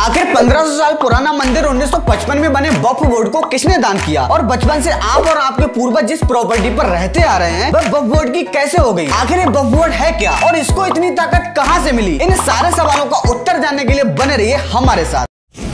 आखिर 1500 साल पुराना मंदिर 1955 में बने वक्फ बोर्ड को किसने दान किया और बचपन से आप और आपके पूर्वज जिस प्रॉपर्टी पर रहते आ रहे हैं वह वक्फ बोर्ड की कैसे हो गई? आखिर ये वक्फ बोर्ड है क्या और इसको इतनी ताकत कहां से मिली? इन सारे सवालों का उत्तर जानने के लिए बने रहिए हमारे साथ।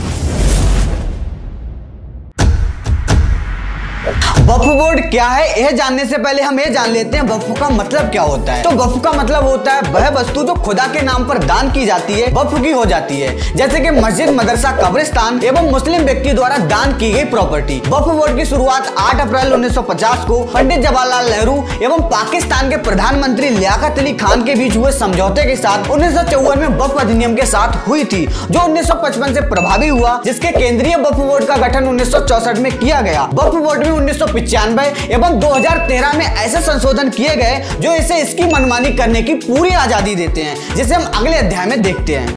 वक्फ बोर्ड क्या है यह जानने से पहले हम ये जान लेते हैं वक्फ का मतलब क्या होता है। तो वक्फ का मतलब होता है वह वस्तु जो खुदा के नाम पर दान की जाती है वक्फ की हो जाती है, जैसे कि मस्जिद, मदरसा, कब्रिस्तान एवं मुस्लिम व्यक्ति द्वारा दान की गई प्रॉपर्टी। वक्फ बोर्ड की शुरुआत 8 अप्रैल 1950 को पंडित जवाहरलाल नेहरू एवं पाकिस्तान के प्रधानमंत्री लियाकत अली खान के बीच हुए समझौते के साथ 1954 में वक्फ अधिनियम के साथ हुई थी, जो 1955 से प्रभावी हुआ, जिसके केंद्रीय वक्फ बोर्ड का गठन 1964 में किया गया। वक्फ बोर्ड में 1995 एवं 2013 में ऐसे संशोधन किए गए जो इसे इसकी मनमानी करने की पूरी आजादी देते हैं, जिसे हम अगले अध्याय में देखते हैं।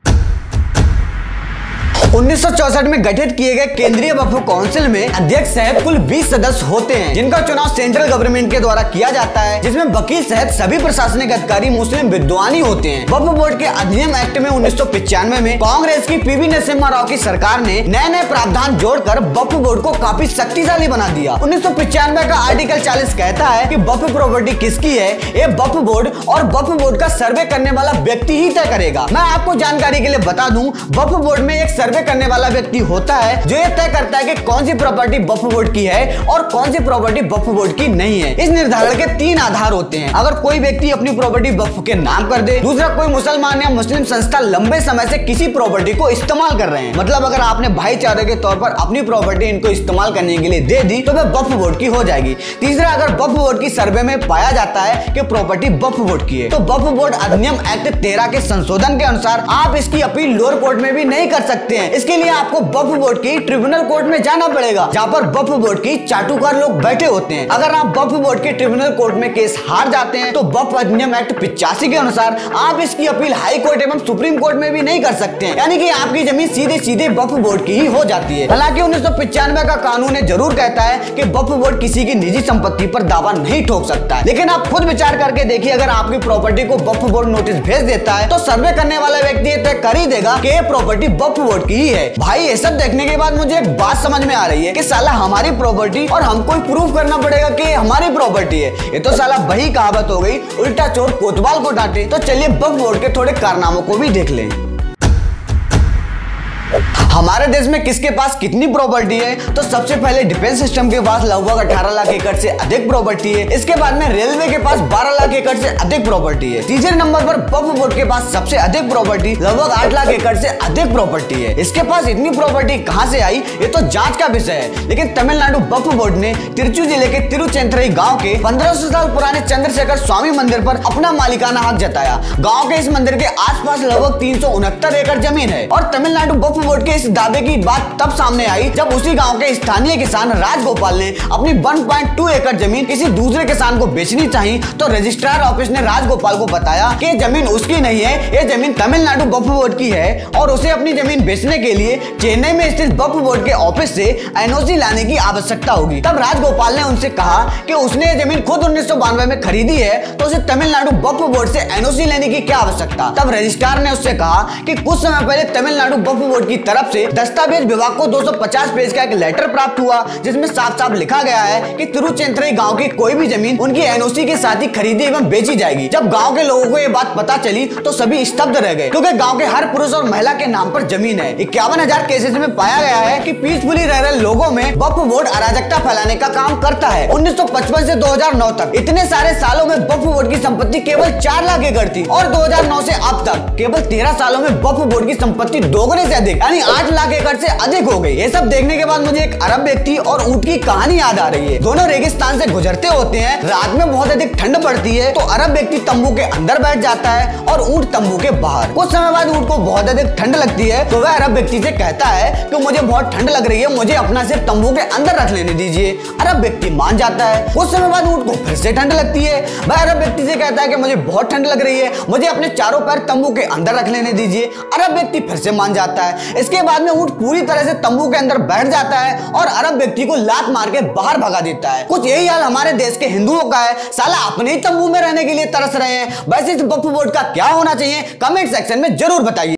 1964 में गठित किए गए केंद्रीय वक्फ काउंसिल में अध्यक्ष सहित कुल 20 सदस्य होते हैं, जिनका चुनाव सेंट्रल गवर्नमेंट के द्वारा किया जाता है, जिसमें वकील सहित सभी प्रशासनिक अधिकारी मुस्लिम विद्वान ही होते हैं। वक्फ बोर्ड के अधिनियम एक्ट में 1995 में कांग्रेस की पीवी नरसिम्हा राव की सरकार ने नए प्रावधान जोड़कर वक्फ बोर्ड को काफी शक्तिशाली बना दिया। 1995 का आर्टिकल 40 कहता है कि वक्फ प्रॉपर्टी किसकी है ये वक्फ बोर्ड और वक्फ बोर्ड का सर्वे करने वाला व्यक्ति ही तय करेगा। मैं आपको जानकारी के लिए बता दूं, वक्फ बोर्ड में एक सर्वे करने वाला व्यक्ति होता है जो ये तय करता है कि कौन सी प्रॉपर्टी वक्फ बोर्ड की है और कौन सी प्रॉपर्टी वक्फ बोर्ड की नहीं है। इस निर्धारण के 3 आधार होते हैं। अगर कोई व्यक्ति अपनी प्रॉपर्टी वक्फ के नाम कर दे, दूसरा कोई मुसलमान या मुस्लिम संस्था लंबे समय से किसी प्रॉपर्टी को इस्तेमाल कर रहे हैं, मतलब अगर आपने भाईचारे के तौर पर अपनी प्रॉपर्टी इनको इस्तेमाल करने के लिए दे दी तो वह वक्फ बोर्ड की हो जाएगी। तीसरा, अगर वक्फ बोर्ड की सर्वे में पाया जाता है कि प्रॉपर्टी वक्फ बोर्ड की है, तो वक्फ बोर्ड अधिनियम एक्ट 13 के संशोधन के अनुसार आप इसकी अपील लोअर कोर्ट में भी नहीं कर सकते हैं। इसके लिए आपको वक्फ बोर्ड की ट्रिब्यूनल कोर्ट में जाना पड़ेगा, जहां पर वक्फ बोर्ड की चाटुकार लोग बैठे होते हैं। अगर आप वक्फ बोर्ड के ट्रिब्यूनल कोर्ट में केस हार जाते हैं तो वक्फ अधिनियम एक्ट 85 के अनुसार आप इसकी अपील हाई कोर्ट एवं सुप्रीम कोर्ट में भी नहीं कर सकते हैं, यानी कि आपकी जमीन सीधे सीधे वक्फ बोर्ड की ही हो जाती है। हालांकि 1995 का कानून जरूर कहता है कि वक्फ बोर्ड किसी की निजी संपत्ति पर दावा नहीं ठोक सकता है, लेकिन आप खुद विचार करके देखिए, अगर आपकी प्रॉपर्टी को वक्फ बोर्ड नोटिस भेज देता है तो सर्वे करने वाला व्यक्ति तय कर ही देगा कि ये प्रॉपर्टी वक्फ बोर्ड की ही है। भाई ये सब देखने के बाद मुझे एक बात समझ में आ रही है कि साला हमारी प्रॉपर्टी और हमको प्रूफ करना पड़ेगा कि हमारी प्रॉपर्टी है। ये तो साला वही कहावत हो गई, उल्टा चोर कोतवाल को डांटे। तो चलिए वक्फ बोर्ड के थोड़े कारनामों को भी देख लें। हमारे देश में किसके पास कितनी प्रॉपर्टी है? तो सबसे पहले डिफेंस सिस्टम के पास लगभग 18 लाख एकड़ से अधिक प्रॉपर्टी है। इसके बाद में रेलवे के पास 12 लाख एकड़ से अधिक प्रॉपर्टी है। तीसरे नंबर पर वक्फ बोर्ड के पास सबसे अधिक प्रॉपर्टी लगभग 8 लाख एकड़ से अधिक प्रॉपर्टी है। इसके पास इतनी प्रॉपर्टी कहां से आई ये तो जांच का विषय है, लेकिन तमिलनाडु वक्फ बोर्ड ने तिरुचि जिले के तिरुचेंतरई गाँव के 1500 साल पुराने चंद्रशेखर स्वामी मंदिर पर अपना मालिकाना हक जताया। गाँव के इस मंदिर के आसपास लगभग 369 एकड़ जमीन है और तमिलनाडु वक्फ बोर्ड के इस दावे की बात तब सामने आई जब उसी गांव के स्थानीय किसान राजगोपाल ने अपनी 1.2 एकड़ जमीन किसी दूसरे किसान को बेचनी चाहिए, तो रजिस्ट्रार ऑफिस ने राजगोपाल को बताया कि ये जमीन उसकी नहीं है, ये जमीन तमिलनाडु वक्फ बोर्ड की है और उसे अपनी जमीन बेचने के लिए चेन्नई में स्थित वक्फ बोर्ड के ऑफिस से एनओसी लाने की आवश्यकता होगी। तब राजगोपाल ने उनसे कहा कि उसने ये जमीन खुद 1992 में खरीदी है, तो उसे तमिलनाडु वक्फ बोर्ड से एनओसी लेने की क्या आवश्यकता। तब रजिस्ट्रार ने उससे कहा कि कुछ समय पहले तमिलनाडु वक्फ बोर्ड की तरफ से दस्तावेज विभाग को 250 पेज का एक लेटर प्राप्त हुआ, जिसमें साफ साफ लिखा गया है कि तिरुचेंतरई गांव की कोई भी जमीन उनकी एनओसी के साथ ही खरीदी एवं बेची जाएगी। जब गांव के लोगों को ये बात पता चली तो सभी स्तब्ध रह गए, क्योंकि गांव के हर पुरुष और महिला के नाम पर जमीन है। 51,000 केसेस में पाया गया है कि पीसफुली रह रहे लोगों में वक्फ बोर्ड अराजकता फैलाने का काम करता है। 1955 से 2009 तक इतने सारे सालों में वक्फ बोर्ड की संपत्ति केवल 4 लाख एकड़ थी और 2009 से अब तक केवल 13 सालों में वक्फ बोर्ड की संपत्ति दोगुने से अधिक यानी 8 लाख एकड़ से अधिक हो गई। ये सब देखने के बाद मुझे एक अरब व्यक्ति और ऊंट की कहानी याद आ रही है। दोनों रेगिस्तान से गुजरते होते हैं, रात में बहुत अधिक ठंड पड़ती है, तो अरब व्यक्ति तंबू के अंदर बैठ जाता है और ऊंट तंबू के बाहर। कुछ समय बाद ऊंट को बहुत अधिक ठंड लगती है, तो वह अरब व्यक्ति से कहता है कि मुझे बहुत ठंड लग रही है, मुझे अपना सिर तंबू के अंदर रख लेने दीजिए। अरब व्यक्ति मान जाता है। कुछ समय बाद ऊंट को फिर से ठंड लगती है, वह अरब व्यक्ति से कहता है कि मुझे बहुत ठंड लग रही है, मुझे अपने चारों पैर तंबू के अंदर रख लेने दीजिए। अरब व्यक्ति फिर से मान जाता है। इसके बाद में ऊंट पूरी तरह से तंबू के अंदर बैठ जाता है और अरब व्यक्ति को लात मार के बाहर भगा देता है। कुछ यही हाल हमारे देश के हिंदुओं का है, साला अपने ही तंबू में रहने के लिए तरस रहे हैं। वैसे इस वक्फ बोर्ड का क्या होना चाहिए कमेंट सेक्शन में जरूर बताइए।